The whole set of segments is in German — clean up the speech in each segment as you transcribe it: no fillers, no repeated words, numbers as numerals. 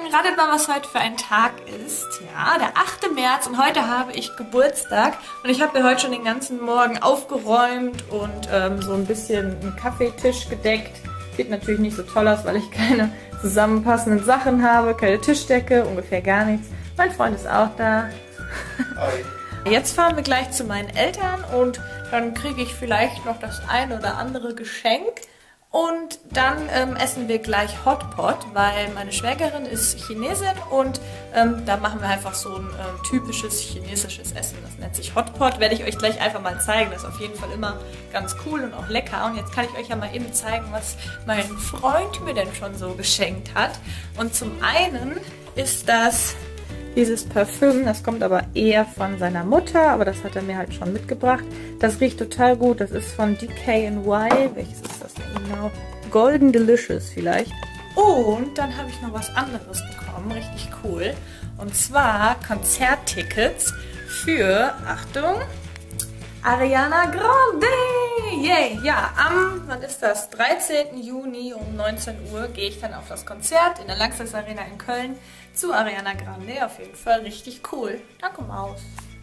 ratet mal, was heute für ein Tag ist. Ja, der 8. März und heute habe ich Geburtstag. Und ich habe mir heute schon den ganzen Morgen aufgeräumt und so ein bisschen einen Kaffeetisch gedeckt. Sieht natürlich nicht so toll aus, weil ich keine zusammenpassenden Sachen habe, keine Tischdecke, ungefähr gar nichts. Mein Freund ist auch da. Hi. Jetzt fahren wir gleich zu meinen Eltern und dann kriege ich vielleicht noch das ein oder andere Geschenk. Und dann essen wir gleich Hotpot, weil meine Schwägerin ist Chinesin und da machen wir einfach so ein typisches chinesisches Essen. Das nennt sich Hotpot, werde ich euch gleich einfach mal zeigen. Das ist auf jeden Fall immer ganz cool und auch lecker. Und jetzt kann ich euch ja mal eben zeigen, was mein Freund mir denn schon so geschenkt hat. Und zum einen ist das dieses Parfüm, das kommt aber eher von seiner Mutter, aber das hat er mir halt schon mitgebracht. Das riecht total gut, das ist von DKNY. Welches ist das denn genau? Golden Delicious vielleicht. Und dann habe ich noch was anderes bekommen, richtig cool. Und zwar Konzerttickets für, Achtung, Ariana Grande! Yay! Ja, am, wann ist das? 13. Juni um 19 Uhr gehe ich dann auf das Konzert in der Lanxess Arena in Köln zu Ariana Grande. Auf jeden Fall richtig cool. Danke, Maus.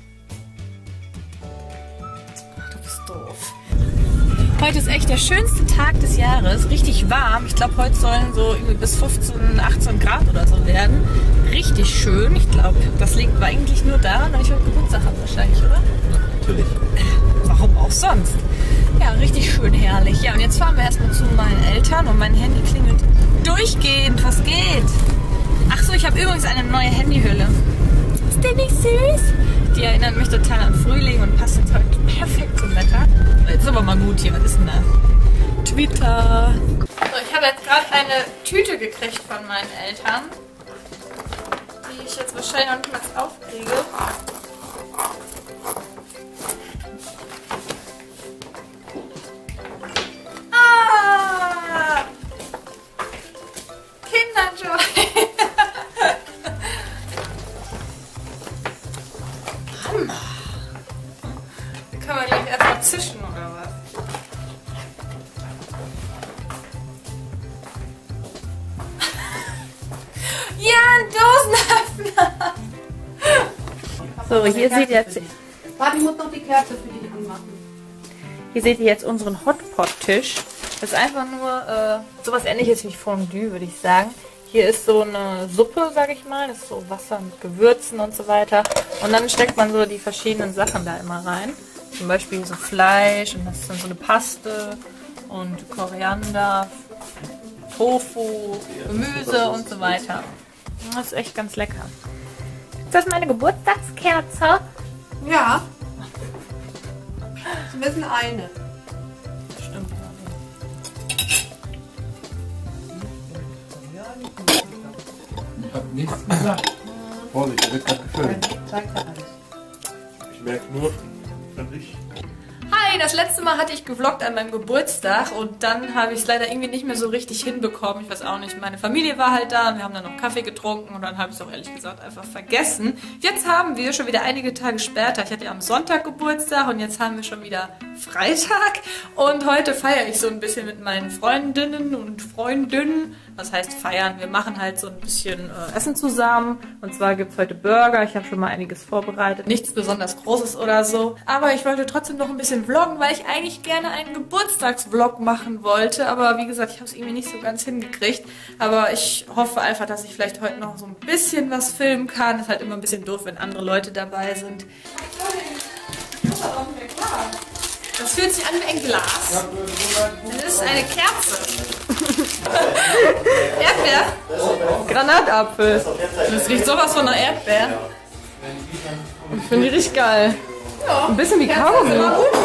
Ach, du bist doof. Heute ist echt der schönste Tag des Jahres. Richtig warm. Ich glaube, heute sollen so irgendwie bis 15, 18 Grad oder so werden. Richtig schön. Ich glaube, das liegt eigentlich nur daran, weil ich heute Geburtstag habe wahrscheinlich, oder? Natürlich. Warum auch sonst? Ja, richtig schön herrlich. Ja, und jetzt fahren wir erstmal zu meinen Eltern und mein Handy klingelt durchgehend. Was geht? Ach so, ich habe übrigens eine neue Handyhülle. Ist der nicht süß? Die erinnert mich total an Frühling und passt jetzt heute perfekt zum Wetter. Jetzt ist aber mal gut hier. Was ist denn das? Twitter. So, ich habe jetzt gerade eine Tüte gekriegt von meinen Eltern, die ich jetzt wahrscheinlich noch nicht mal aufkriege. Kinderjoy! Hammer! Da kann man gleich erstmal zischen, oder was? Ja, ein Dosenöffner! So, hier seht ihr jetzt... Warte, ich muss noch die Kerze für dich anmachen. Hier seht ihr jetzt unseren Hotpot-Tisch. Das ist einfach nur sowas Ähnliches wie Fondue, würde ich sagen. Hier ist so eine Suppe, sage ich mal. Das ist so Wasser mit Gewürzen und so weiter. Und dann steckt man so die verschiedenen Sachen da immer rein. Zum Beispiel so Fleisch und das ist dann so eine Paste und Koriander, Tofu, Gemüse und so weiter. Das ist echt ganz lecker. Ist das meine Geburtstagskerze? Ja. Zumindest eine. Stimmt. Ich hab nichts gesagt. Vorsicht, der wird gerade gefüllt. Ich merke nur, dass ich... Hi, das letzte Mal hatte ich gevloggt an meinem Geburtstag und dann habe ich es leider irgendwie nicht mehr so richtig hinbekommen. Ich weiß auch nicht, meine Familie war halt da und wir haben dann noch Kaffee getrunken und dann habe ich es auch ehrlich gesagt einfach vergessen. Jetzt haben wir schon wieder einige Tage später, ich hatte ja am Sonntag Geburtstag und jetzt haben wir schon wieder Freitag und heute feiere ich so ein bisschen mit meinen Freundinnen und Freundinnen. Was heißt feiern? Wir machen halt so ein bisschen Essen zusammen und zwar gibt es heute Burger. Ich habe schon mal einiges vorbereitet. Nichts besonders Großes oder so. Aber ich wollte trotzdem noch ein bisschen vloggen, weil ich eigentlich gerne einen Geburtstagsvlog machen wollte. Aber wie gesagt, ich habe es irgendwie nicht so ganz hingekriegt. Aber ich hoffe einfach, dass ich vielleicht heute noch so ein bisschen was filmen kann. Ist halt immer ein bisschen doof, wenn andere Leute dabei sind. Das fühlt sich an wie ein Glas. Das ist eine Kerze. Erdbeer? Granatapfel. Das riecht sowas von einer Erdbeer. Ich finde die richtig geil. Ja, ein bisschen wie Kaugummi.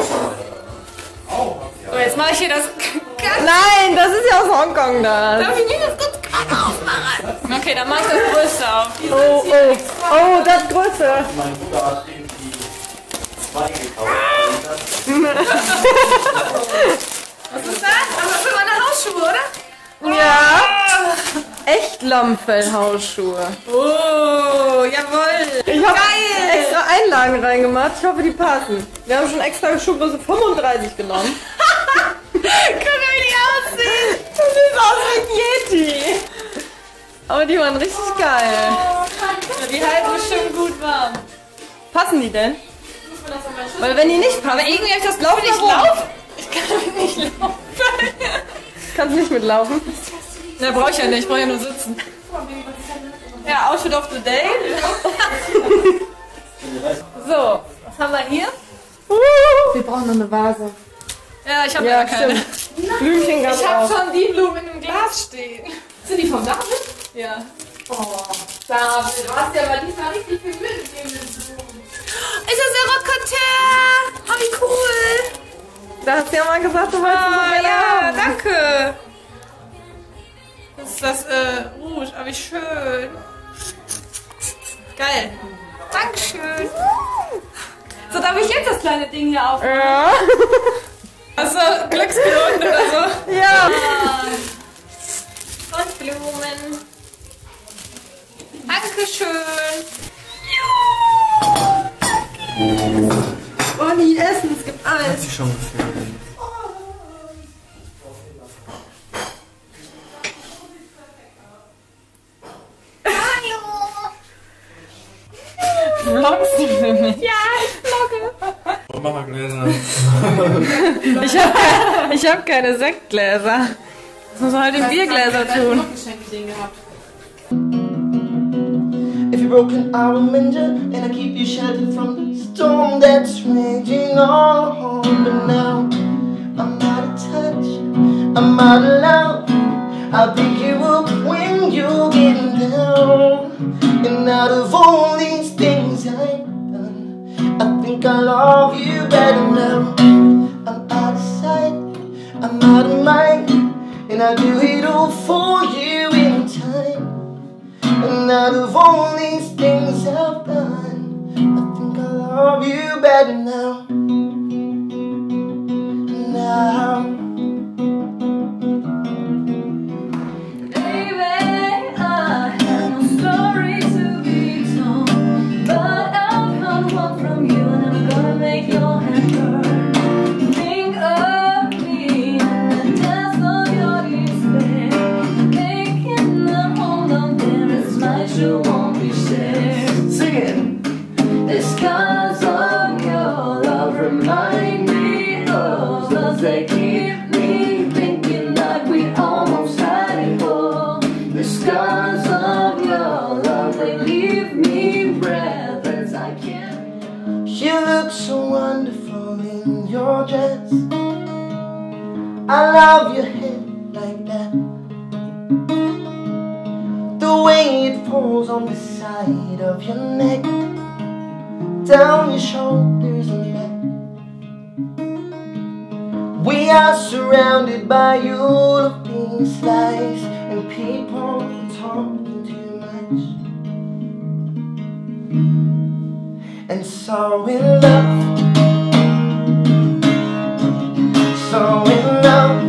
So, jetzt mache ich hier das ganz... Nein, das ist ja aus Hongkong da. Darf ich nicht das ganz kleine aufmachen? Okay, dann mache ich das größte auf. Oh, oh. Oh, das größte. Mein Bruder hat irgendwie 2 gekauft. Was ist das? Das ist für meine Hausschuhe, oder? Ja. Echt Lammfell-Hausschuhe. Oh, jawohl. Ich habe extra Einlagen reingemacht. Ich hoffe, die passen. Wir haben schon extra Schuhgröße 35 genommen. Guck mal, wie die aussehen. Du siehst aus wie ein Yeti. Aber die waren richtig geil. Die halten bestimmt gut warm. Passen die denn? Weil wenn die nicht passen, Aber irgendwie habe ich das Laufen nicht laufen. Ich kann nicht laufen. kannst du nicht mitlaufen. Na, brauche ich ja nicht. Ich brauche ja nur sitzen. Ja, Outfit of the Day. So, was haben wir hier? Wir brauchen noch eine Vase. Ja, ich habe Ja, ja keine. stimmt. Blümchen gab's Ich habe auch. schon die Blumen in einem Glas stehen. Sind die von David? Ja. Oh, David, du hast ja aber diesmal richtig viel mitgegeben. Ist das der Rockconter? Oh, wie cool. Da hast du ja mal gesagt, du wolltest es so gerne Ja, haben. danke. Das ist das Rouge, aber wie schön. Geil. Dankeschön. So, darf ich jetzt das kleine Ding hier aufmachen? Ja. Also Glücksblumen oder so. Ja. Und Blumen. Dankeschön. Oh, die essen, es gibt alles. Ich schon gefühlt. Vloggst du für mich? Ja, ich vlogge. Oh, mach mal Gläser. Ich hab keine Sektgläser. Das muss man halt in Biergläser tun. If you're broken, I will mend you, and I keep you sheltered from the storm that's raging on. But now I'm out of touch, I'm out of love. I'll pick you up when you're getting down. And out of all these things I've done, I think I love you better now. I'm out of sight, I'm out of mind, and I do it all for you in time. And out of all these things I've done, I think I love you better now. Now. Baby, I have no story to be told, but I've heard one from you, and I'm gonna make your head burn. Think of me and the depths of your despair, making the hole down there as much you won't be shared. Sing it. The scars of your love remind me of us. They keep me thinking like we almost had it all. The scars of your love, they leave me breathless. I can't. You look so wonderful in your dress. I love your hair like that. The way it falls on the side of your neck, down your shoulders and back. We are surrounded by European slice and people talking too much. And so in love, so in love,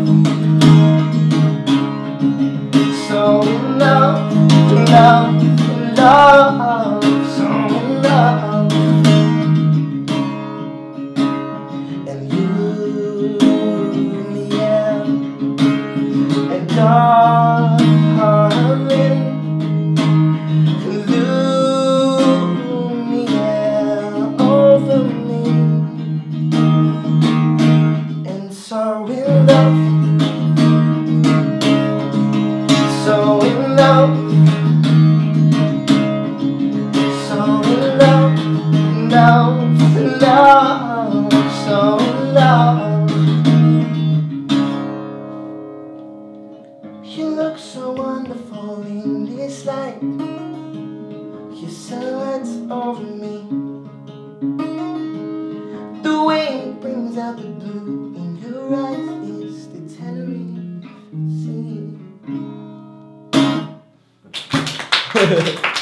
so in love, love, love, so in love. And you, yeah, and darling, over me. And so in love, so in love, so in love, love, love, so in love. You look so wonderful in this light. Your silhouette's over me. The way it brings out the blue in your eyes is the Tenerife Sea.